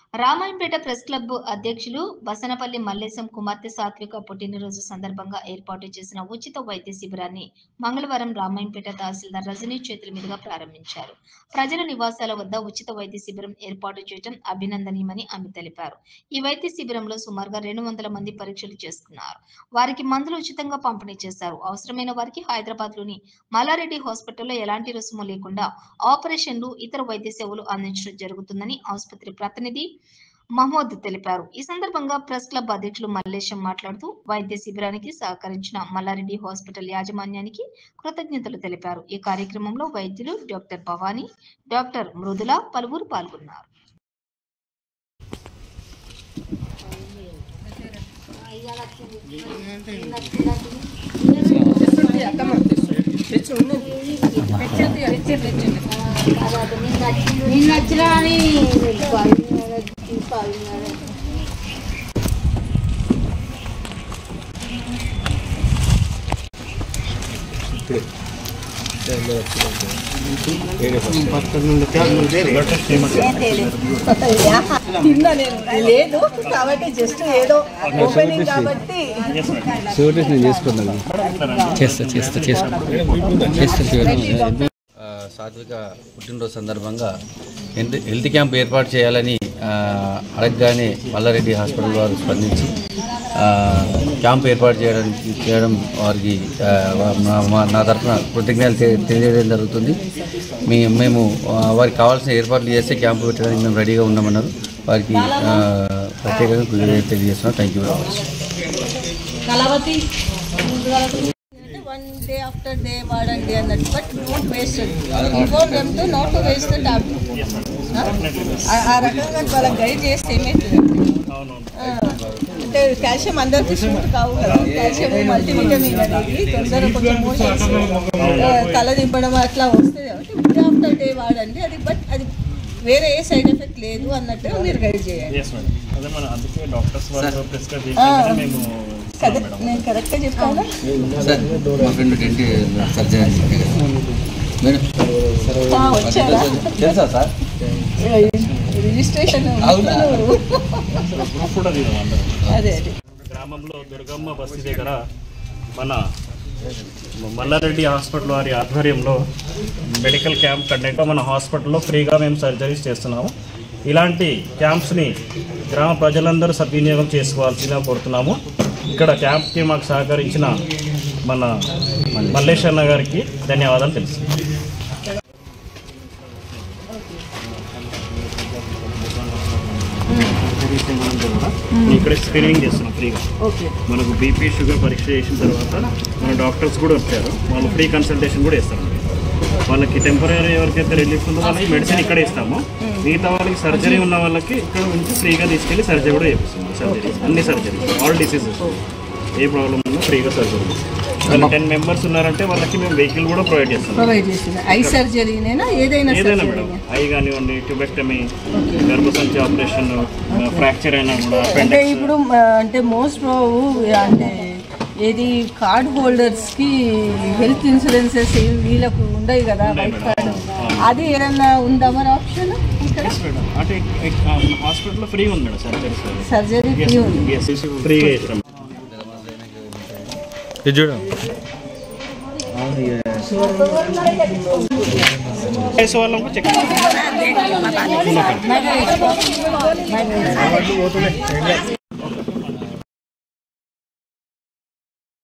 Ramayampet press club అధ్యక్షులు బసనపల్లి మల్లేశం కుమార్తె సాత్విక పుట్టినరోజు సందర్భంగా ఏర్పాటు చేసిన ఉచిత వైద్య శిబిరాన్ని మంగళవారం రామాయంపేట తహసీల్దార్ రజనీ చేతుల మీదుగా ప్రారంభించారు. ప్రజల నివాసాల వద్ద ఉచిత వైద్య శిబిరం ఏర్పాటు చేయడం అభినందనీయమని ఆమె తెలిపారు. ఈ వైద్య శిబిరంలో సుమారుగా 200 మంది పరీక్షలు చేసుకున్నారు. వారికి మందులు ఉచితంగా పంపిణీ చేశారు. అవసరమైన వారికి హైదరాబాద్ లోని మల్లారెడ్డి హాస్పిటల్లో ఎలాంటి రుసుము లేకుండా ఆపరేషన్లు, ఇతర వైద్య సేవలు అందించడం జరుగుతుందని ఆసుపత్రి ప్రతినిధి మహమ్మద్ తెలిపారు. ఈ సందర్భంగా ప్రెస్ క్లబ్ అధ్యక్షులు మల్లేశం మాట్లాడుతూ వైద్య శిబిరానికి సహకరించిన మల్లారెడ్డి హాస్పిటల్ యాజమాన్యానికి కృతజ్ఞతలు తెలిపారు. ఈ కార్యక్రమంలో వైద్యులు డాక్టర్ భవానీ, డాక్టర్ మృదుల పలువురు పాల్గొన్నారు. లేదు కాబట్టి జస్ట్ ఏదో ఓపెనింగ్ కాబట్టి సాత్విక పుట్టినరోజు సందర్భంగా హెల్త్ క్యాంప్ ఏర్పాటు చేయాలని అడగగానే మల్లారెడ్డి హాస్పిటల్ వారు స్పందించి క్యాంప్ ఏర్పాటు చేయడం వారికి నా తరఫున కృతజ్ఞతలు తెలియజేయడం జరుగుతుంది. మేము వారికి కావాల్సిన ఏర్పాట్లు చేస్తే క్యాంపు పెట్టడానికి మేము రెడీగా ఉన్నామన్నారు. వారికి ప్రత్యేకంగా కృతజ్ఞతలు తెలియజేస్తున్నాం. Thank you very much. one day after day వాడండి అన్నట్టు, but don't waste it. Inform them to not to waste the tablet. ఆ రకంగా వాళ్ళకి గైడ్ చేస్తే ఏమవుతుంది అంటే కాల్షియం అందరికీ సూట్ కావు కదా. కాల్షియం మల్టీవిటమిన్ అనేది తొందరగా కొంచెం మోషన్స్ తల దింపడం అట్లా వస్తుంది కాబట్టి డే ఆఫ్టర్ డే వాడండి అది. బట్ అది వేరే ఏ సైడ్ ఎఫెక్ట్ లేదు అన్నట్టు మీరు గైడ్ చేయాలి. నేను కరెక్ట్గా చెప్తాను. రిజిస్ట్రేషన్ అదే గ్రామంలో దుర్గమ్మ బస్తీ దగ్గర మన మల్లారెడ్డి హాస్పిటల్ వారి ఆధ్వర్యంలో మెడికల్ క్యాంప్ కండక్ట్ మన హాస్పిటల్లో ఫ్రీగా మేము సర్జరీస్ చేస్తున్నాము. ఇలాంటి క్యాంప్స్ని గ్రామ ప్రజలందరూ సద్వినియోగం చేసుకోవాల్సిందిగా కోరుతున్నాము. ఇక్కడ క్యాంప్కి మాకు సహకరించిన మన మల్లేశన్న గారికి ధన్యవాదాలు తెలుసు. ఇక్కడ స్క్రీనింగ్ చేస్తున్నాం ఫ్రీగా. మనకు బీపీ షుగర్ పరీక్ష చేసిన తర్వాత మన డాక్టర్స్ కూడా వచ్చారు. వాళ్ళు ఫ్రీ కన్సల్టేషన్ కూడా ఇస్తారు. వాళ్ళకి టెంపరీ ఎవరికైతే రిలీఫ్ ఉందో వాళ్ళకి మెడిసిన్ ఇక్కడ ఇస్తాము. మిగతా వాళ్ళకి సర్జరీ ఉన్న వాళ్ళకి ఇక్కడ నుంచి ఫ్రీగా తీసుకెళ్ళి సర్జరీ కూడా చేపిస్తాము. సర్జరీ అన్ని సర్జరీ ఆల్ డిసీజెస్ ఏ ప్రాబ్లమ్ ఉన్నా ఫ్రీగా సర్జరీ. 10 మెంబర్స్ ఉన్నారంటే వాళ్ళకి మేము వెహికల్ కూడా ప్రొవైడ్ చేస్తాం. ఐ సర్జరీనేనా ఏదైనా మేడం, ఐ కానివ్వండి, ట్యూబెక్టమీ, గర్భసంచి ఆపరేషన్, ఫ్రాక్చర్ అయినా కూడా. అంటే ఇప్పుడు అంటే మోస్ట్ అంటే ఏది కార్డ్ హోల్డర్స్కి హెల్త్ ఇన్సూరెన్సెస్ వీళ్ళకు ఉండవు కదా వైట్ కార్డు, అది ఏదన్నా ఉందా మరి ఆప్షన్? అంటే హాస్పిటల్లో ఫ్రీ ఉంది మేడం సర్జరీ ఫ్రీ ఉంది. ఫ్రీగా ఇస్తాం. వాళ్ళకు చెక్